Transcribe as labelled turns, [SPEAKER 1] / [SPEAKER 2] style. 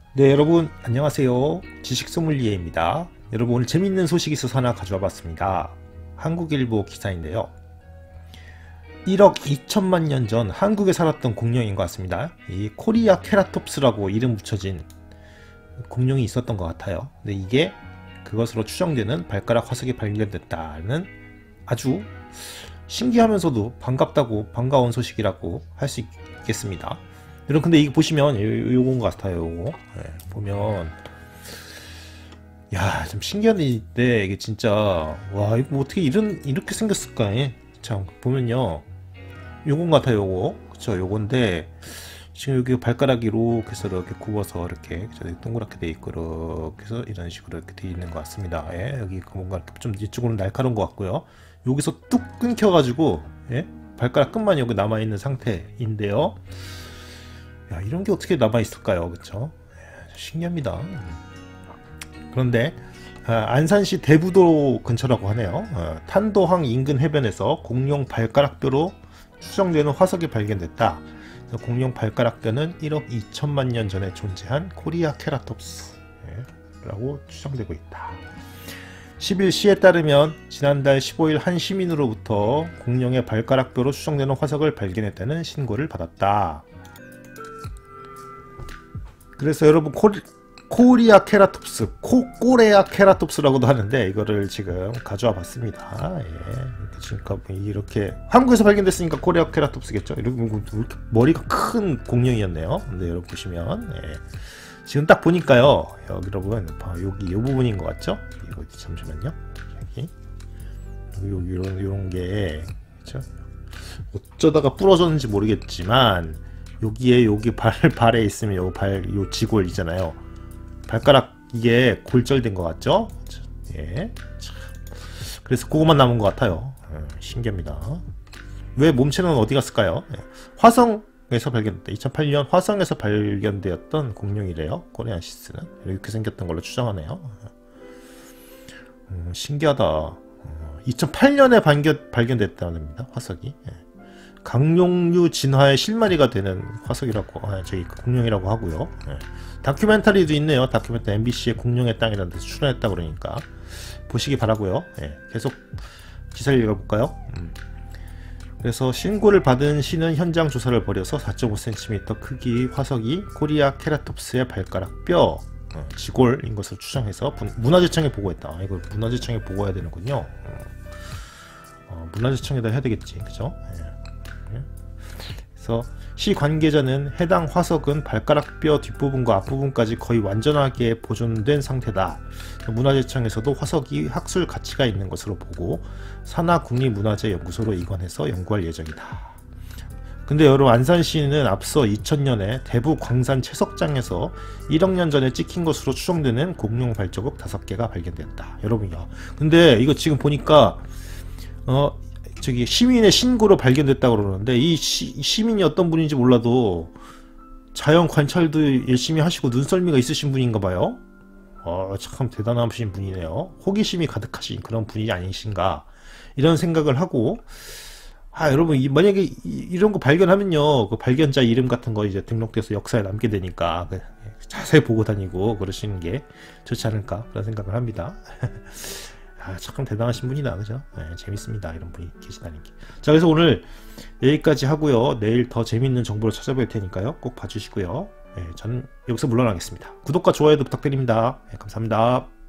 [SPEAKER 1] 네, 여러분 안녕하세요. 지식소믈리에입니다. 여러분, 오늘 재밌는 소식이 있어서 하나 가져와 봤습니다. 한국일보 기사인데요. 1억 2천만 년 전 한국에 살았던 공룡인 것 같습니다. 이 코리아 케라톱스라고 이름 붙여진 공룡이 있었던 것 같아요. 근데 이게 그것으로 추정되는 발가락 화석이 발견됐다는 아주 신기하면서도 반가운 소식이라고 할 수 있겠습니다. 여러분, 근데 이거 보시면 요건 것 같아요. 요거 보면 야, 좀 신기한데 이게 진짜 와, 이거 뭐 어떻게 이렇게 생겼을까? 참 보면요, 요건 같아요. 요거 그쵸? 요건데 지금 여기 발가락이 이렇게 해서 이렇게 굽어서 이렇게 동그랗게 돼 있고 이렇게 해서 이런 식으로 이렇게 돼 있는 것 같습니다. 여기 뭔가 이렇게 좀 이쪽으로 날카로운 것 같고요. 여기서 뚝 끊겨가지고 발가락 끝만 여기 남아 있는 상태인데요. 야, 이런 게 어떻게 남아 있을까요? 그쵸? 신기합니다. 그런데 안산시 대부도 근처라고 하네요. 탄도항 인근 해변에서 공룡 발가락뼈로 추정되는 화석이 발견됐다. 공룡 발가락뼈는 1억 2천만 년 전에 존재한 코리아 케라톱스 라고 추정되고 있다. 10일 시에 따르면 지난달 15일 한 시민으로부터 공룡의 발가락뼈로 추정되는 화석을 발견했다는 신고를 받았다. 그래서 여러분, 코리아 케라톱스, 코레아 케라톱스라고도 하는데 이거를 지금 가져와 봤습니다. 지금 이렇게 한국에서 발견됐으니까 코리아 케라톱스겠죠. 이렇게 머리가 큰 공룡이었네요. 근데 여러분 보시면 지금 딱 보니까요, 여러분 여기 이 부분인 것 같죠? 이거 잠시만요. 여기 이런 게 그렇죠? 어쩌다가 부러졌는지 모르겠지만 여기 발에 있으면 요 지골 있잖아요. 발가락 이게 골절된 것 같죠? 그래서 그것만 남은 것 같아요. 신기합니다. 왜 몸체는 어디 갔을까요? 화성에서 발견됐다. 2008년 화성에서 발견되었던 공룡이래요. 코리안시스는 이렇게 생겼던 걸로 추정하네요. 신기하다. 2008년에 발견됐답니다. 화석이. 강룡류 진화의 실마리가 되는 화석이라고 저기 공룡이라고 하고요. 다큐멘터리도 있네요. 다큐멘터리 MBC의 공룡의 땅이라는 데서 출연했다 그러니까 보시기 바라고요. 계속 기사를 읽어볼까요? 그래서 신고를 받은 시는 현장 조사를 벌여서 4.5cm 크기 화석이 코리아 케라톱스의 발가락 뼈 지골인 것으로 추정해서 문화재청에 보고했다. 이걸 문화재청에 보고해야 되는군요. 문화재청에다 해야 되겠지, 그죠? 그래서 시 관계자는 해당 화석은 발가락뼈 뒷부분과 앞부분까지 거의 완전하게 보존된 상태다. 문화재청에서도 화석이 학술 가치가 있는 것으로 보고 산하국립문화재연구소로 입원해서 연구할 예정이다. 근데 여러분, 안산시는 앞서 2000년에 대부 광산 채석장에서 1억 년 전에 찍힌 것으로 추정되는 공룡 발자국 5개가 발견됐다. 여러분요. 근데 이거 지금 보니까 저기 시민의 신고로 발견됐다고 그러는데 이 시민이 어떤 분인지 몰라도 자연 관찰도 열심히 하시고 눈썰미가 있으신 분인가 봐요. 참 대단하신 분이네요. 호기심이 가득하신 그런 분이 아니신가 이런 생각을 하고, 여러분, 만약에 이런 거 발견하면요, 그 발견자 이름 같은 거 이제 등록돼서 역사에 남게 되니까 자세히 보고 다니고 그러시는 게 좋지 않을까 그런 생각을 합니다. 참 대단하신 분이다, 그죠? 재밌습니다, 이런 분이 계시다는 게. 자, 그래서 오늘 여기까지 하고요. 내일 더 재밌는 정보를 찾아볼 테니까요, 꼭 봐주시고요. 저는 여기서 물러나겠습니다. 구독과 좋아요도 부탁드립니다. 감사합니다.